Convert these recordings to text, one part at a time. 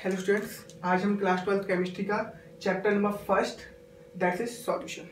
Hello students, आज हम class 12 chemistry का chapter number first that is solution.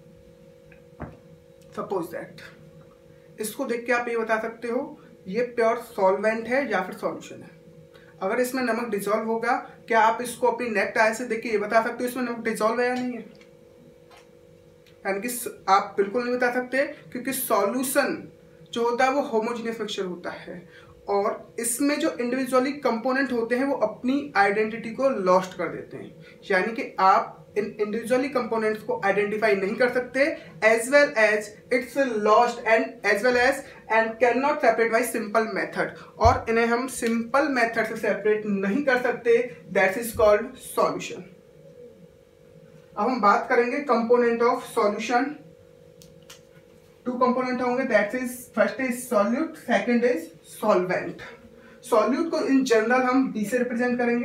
Suppose that इसको देख के आप ये बता सकते हो ये प्योर सॉल्वेंट है या फिर सॉल्यूशन है। अगर इसमें नमक डिजॉल्व होगा, क्या आप इसको अपनी नेक्ट आई से देख के ये बता सकते हो इसमें नमक डिजॉल्व है या नहीं है? यानी कि आप बिल्कुल नहीं बता सकते, क्योंकि सॉल्यूशन जो होता है वो होमोजेनियस मिक्सचर होता है और इसमें जो इंडिविजुअली कंपोनेंट होते हैं वो अपनी आइडेंटिटी को लॉस्ट कर देते हैं। यानी कि आप इन इंडिविजुअली कंपोनेंट्स को आइडेंटिफाई नहीं कर सकते, as well as its lost and can not separate by simple method, और इन्हें हम सिंपल मेथड से सेपरेट नहीं कर सकते। That is called solution. अब हम बात करेंगे component of solution. Two component होंगे, that is first is solute, second is solvent. Solute को इन जनरल हम डी से रिप्रेजेंट करेंगे,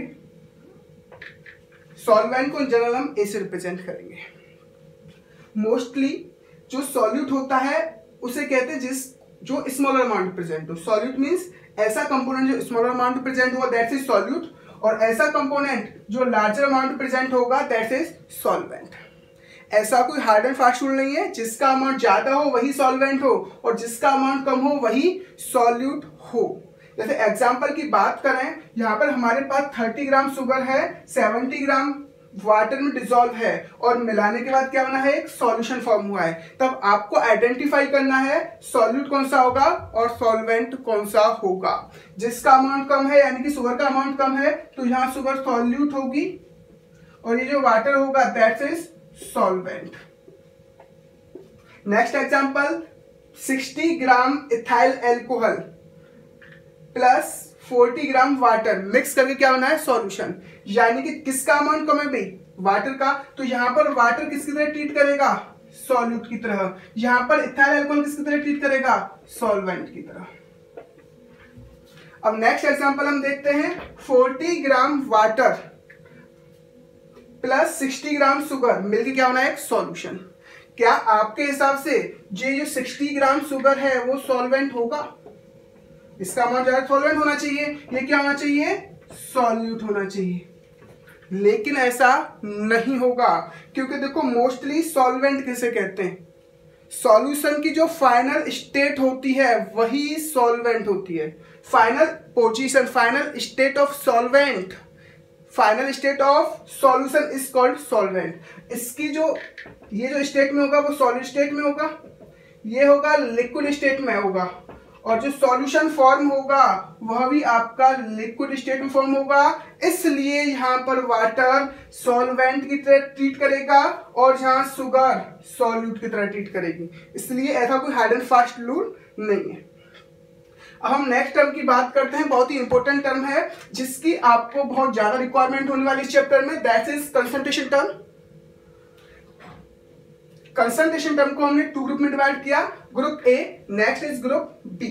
सॉल्वेंट को इन जनरल हम ए से रिप्रेजेंट करेंगे। मोस्टली जो सॉल्यूट होता है उसे कहते हैं जो स्मॉलर अमाउंट प्रेजेंट हो। सॉल्यूट मींस ऐसा कंपोनेंट जो स्मॉलर अमाउंट प्रेजेंट हुआ, दैट इज सॉल्यूट, और ऐसा कंपोनेंट जो लार्जर अमाउंट प्रेजेंट होगा दैट इज सॉल्वेंट। ऐसा कोई हार्ड एंड फास्ट रूल नहीं है, जिसका अमाउंट ज्यादा हो वही सॉल्वेंट हो और जिसका अमाउंट कम हो वही सॉल्यूट हो। जैसे एग्जांपल की बात करें, यहाँ पर हमारे पास 30 ग्राम शुगर है, 70 ग्राम वाटर में डिसॉल्व है और मिलाने के बाद क्या बना है, एक सॉल्यूशन फॉर्म हुआ है। तब आपको आइडेंटिफाई करना है सॉल्यूट कौन सा होगा और सॉल्वेंट कौन सा होगा। जिसका अमाउंट कम है यानी कि शुगर का अमाउंट कम है तो यहाँ शुगर सॉल्यूट होगी और ये जो वाटर होगा that is solvent. Next example, 60 gram ethyl alcohol plus 40 gram water mix करके क्या बना है, सॉल्यूशन। यानी कि किसका अमाउंट कम है भाई, वाटर का, तो यहां पर वाटर किसकी तरह ट्रीट करेगा, सॉल्यूट की तरह। यहां पर इथाइल एल्कोहल किसकी तरह ट्रीट करेगा, सॉल्वेंट की तरह। अब नेक्स्ट एग्जांपल हम देखते हैं, 40 gram water plus 60 gram sugar मिलकर क्या होना है, एक सॉल्यूशन। क्या आपके हिसाब से ये जो 60 ग्राम शुगर है वो सॉल्वेंट होगा? इसका अमाउंट ज्यादा सॉल्वेंट होना चाहिए, ये क्या होना चाहिए, सॉल्यूट होना चाहिए। लेकिन ऐसा नहीं होगा, क्योंकि देखो मोस्टली सॉल्वेंट किसे कहते हैं, सॉल्यूशन की जो फाइनल स्टेट होती है वही सॉल्वेंट होती है। Final position, final state of solvent, final state of solution is called solvent. इसकी जो ये जो स्टेट में होगा वो सॉलिड स्टेट में होगा, ये होगा लिक्विड स्टेट में होगा, और जो सॉल्यूशन फॉर्म होगा वह भी आपका लिक्विड स्टेट में फॉर्म होगा। इसलिए यहाँ पर वाटर सॉल्वेंट की तरह ट्रीट करेगा और यहाँ शुगर सॉल्यूट की तरह ट्रीट करेगी। इसलिए ऐसा कोई हार्ड एंड फास्ट रूल नहीं है। अब हम नेक्स्ट टर्म की बात करते हैं, बहुत ही इंपॉर्टेंट टर्म है जिसकी आपको बहुत ज्यादा रिक्वायरमेंट होने वाली इस चैप्टर में, that is concentration term. Concentration term को हमने टू ग्रुप में डिवाइड किया, group A, next is group B.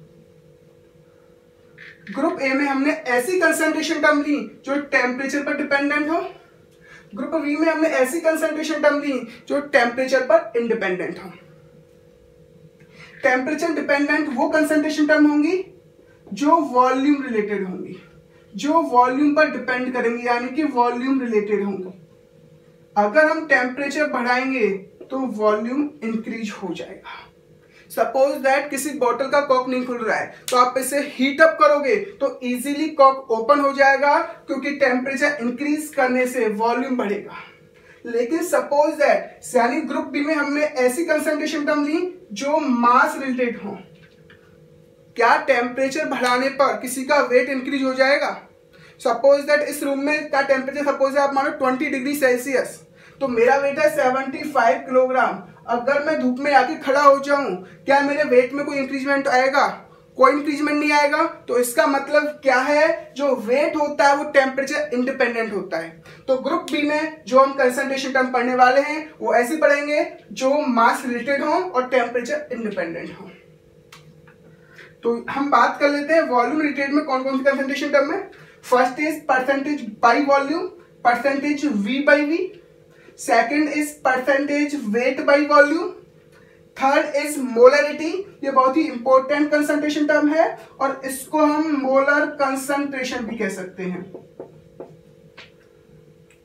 Group A में हमने ऐसी कंसंट्रेशन टर्म ली जो टेम्परेचर पर डिपेंडेंट हो, ग्रुप बी में हमने ऐसी कंसंट्रेशन टर्म ली जो टेम्परेचर पर इंडिपेंडेंट हो। टेम्परेचर डिपेंडेंट वो कंसंट्रेशन टर्म होंगी जो वॉल्यूम रिलेटेड होंगी, जो वॉल्यूम पर डिपेंड करेंगी, यानी कि वॉल्यूम रिलेटेड होंगी। अगर हम टेम्परेचर बढ़ाएंगे तो वॉल्यूम इंक्रीज हो जाएगा। सपोज दैट किसी बोतल का कॉक नहीं खुल रहा है तो आप इसे हीट अप करोगे तो इजीली कॉक ओपन हो जाएगा, क्योंकि टेम्परेचर इंक्रीज करने से वॉल्यूम बढ़ेगा। लेकिन सपोज दैट यानी ग्रुप बी में हमने ऐसी कंसंट्रेशन टर्म ली जो मास रिलेटेड हो, क्या टेम्परेचर बढ़ाने पर किसी का वेट इंक्रीज हो जाएगा? सपोज दैट इस रूम में का टेम्परेचर सपोज आप मानो 20 डिग्री सेल्सियस, तो मेरा वेट है 75 किलोग्राम। अगर मैं धूप में आके खड़ा हो जाऊं, क्या मेरे वेट में कोई इंक्रीजमेंट आएगा? कोई इंक्रीजमेंट नहीं आएगा। तो इसका मतलब क्या है, जो वेट होता है वो टेम्परेचर इंडिपेंडेंट होता है। तो ग्रुप बी में जो हम कंसंट्रेशन टर्म पढ़ने वाले हैं वो ऐसे पढ़ेंगे जो मास रिलेटेड हो और टेम्परेचर इंडिपेंडेंट हो। तो हम बात कर लेते हैं वॉल्यूम रिलेटेड में कौन कौन सी कंसंट्रेशन टर्म है। First is percentage by volume, percentage V by V. Second is percentage weight by volume. Third is molarity, ये बहुत ही इंपॉर्टेंट कंसंट्रेशन टर्म है और इसको हम मोलर कंसंट्रेशन भी कह सकते हैं।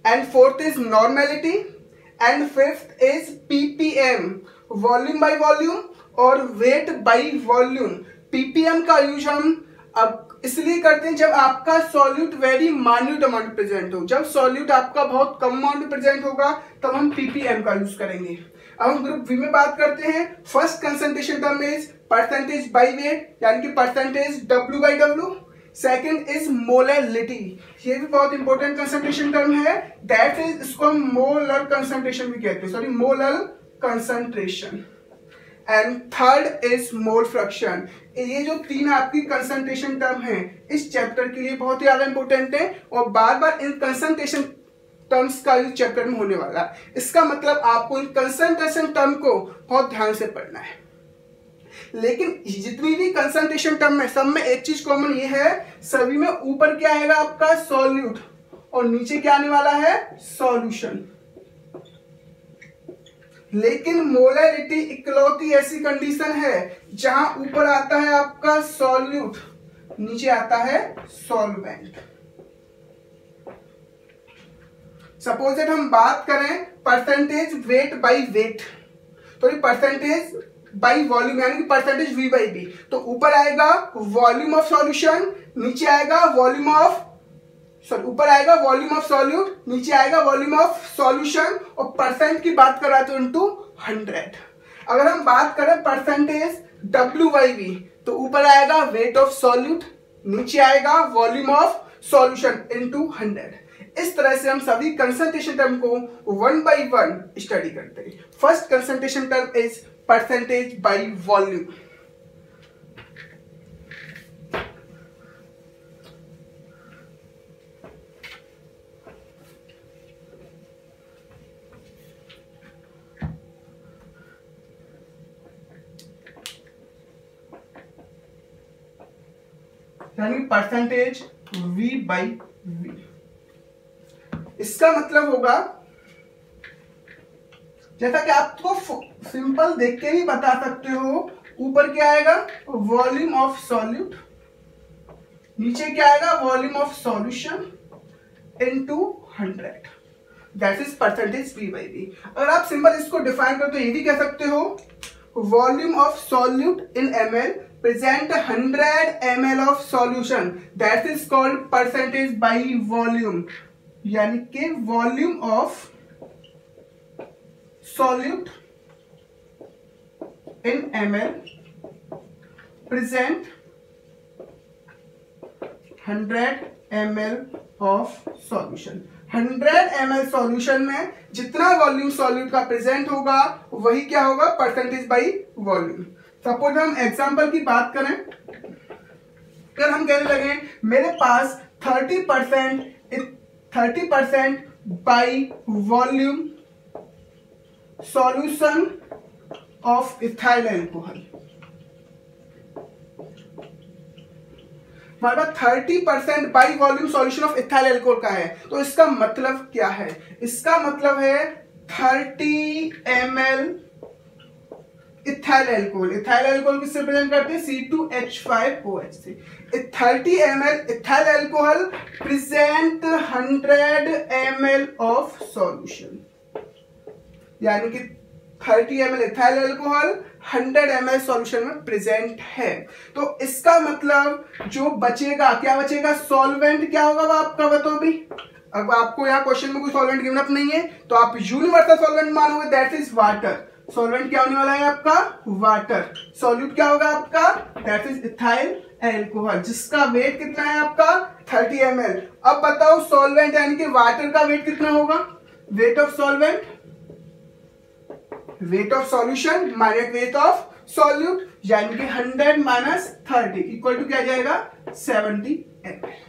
And fourth is normality, and fifth is PPM, volume by volume और वेट बाय वॉल्यूम। पीपीएम का यूज हम अब इसलिए करते हैं जब आपका solute very minute amount present हो। जब सॉल्यूट आपका बहुत कम अमाउंट प्रेजेंट होगा तब हम पीपीएम का यूज करेंगे। अब हम ग्रुप वी में बात करते हैं। First concentration term is percentage by weight, यानी कि percentage W by W। Second is molarity, ये भी बहुत इंपॉर्टेंट कंसंट्रेशन टर्म है, दैट इज इसको हम मोलर कंसंट्रेशन भी कहते हैं, sorry molar concentration. And third is mole fraction. ये जो तीन आपकी कंसंट्रेशन टर्म है इस चैप्टर के लिए बहुत ही ज्यादा इंपॉर्टेंट है और बार बार इन कंसंट्रेशन टर्म्स का इस चैप्टर में होने वाला है। इसका मतलब आपको इन कंसंट्रेशन टर्म को बहुत ध्यान से पढ़ना है। लेकिन जितनी भी कंसंट्रेशन टर्म है सब में एक चीज कॉमन ये है, सभी में ऊपर क्या आएगा आपका सॉल्यूट और नीचे क्या आने वाला है सॉल्यूशन। लेकिन मोलरिटी इकलौती ऐसी कंडीशन है जहां ऊपर आता है आपका सॉल्यूट, नीचे आता है सॉल्वेंट। सपोज दैट हम बात करें परसेंटेज वेट बाय वेट, तो ये परसेंटेज बाय वॉल्यूम यानी कि परसेंटेज V बाई B, तो ऊपर आएगा वॉल्यूम ऑफ सॉल्यूशन, नीचे आएगा वॉल्यूम ऑफ ऊपर आएगा वॉल्यूम ऑफ सॉल्यूट, नीचे आएगा वॉल्यूम ऑफ सॉल्यूशन और परसेंट की बात करा तो इनटू 100। अगर हम बात करें परसेंटेज W बाई B, तो ऊपर आएगा वेट ऑफ सॉल्यूट, नीचे आएगा वॉल्यूम ऑफ सॉल्यूशन इनटू 100। इस तरह से हम सभी कंसंट्रेशन टर्म को वन बाई वन स्टडी करते हैं। First concentration term is percentage by volume. यानी परसेंटेज V बाई V। इसका मतलब होगा जैसा कि आपको सिंपल देख के भी बता सकते हो, ऊपर क्या आएगा वॉल्यूम ऑफ सॉल्यूट, नीचे क्या आएगा volume of solution into 100, that is percentage V by V। अगर आप सिंपल इसको डिफाइन करो तो ये भी कह सकते हो volume of solute in ml present 100 ml of solution, that is called percentage by volume। यानी कि volume of solute in ml present 100 ml of solution। 100 ml solution में जितना वॉल्यूम सॉल्यूट का प्रेजेंट होगा वही क्या होगा परसेंटेज बाई वॉल्यूम। सपोज हम एग्जांपल की बात करें, अगर हम कहने लगे मेरे पास 30% by volume solution of ethyl alcohol, हमारे पास 30% by volume solution of ethyl alcohol का है, तो इसका मतलब क्या है? इसका मतलब है 30 ml ethyl alcohol. Ethyl alcohol किससे प्रेजेंट करते हैं C2H5OH से। 30 ml ethyl alcohol present 100 ml of solution, यानी कि 30 ml ethyl alcohol 100 ml solution में प्रेजेंट है। तो इसका मतलब जो बचेगा क्या बचेगा? सॉल्वेंट क्या होगा वो आपका बताओ भी। अब आपको यहाँ क्वेश्चन में कोई सॉल्वेंट गिवन अप नहीं है तो आप यूनिवर्सल सॉल्वेंट मानोगे, दैट इज वाटर। सॉल्वेंट क्या होने वाला है आपका? वाटर। सॉल्यूट क्या होगा आपका? दैट इज इथाइल अल्कोहल, जिसका वेट कितना है आपका? 30 ml। अब बताओ सॉल्वेंट यानी कि वाटर का वेट कितना होगा? Weight of solvent, weight of solution minus weight of solute, यानी कि 100 माइनस 30 इक्वल टू क्या जाएगा? 70 ml।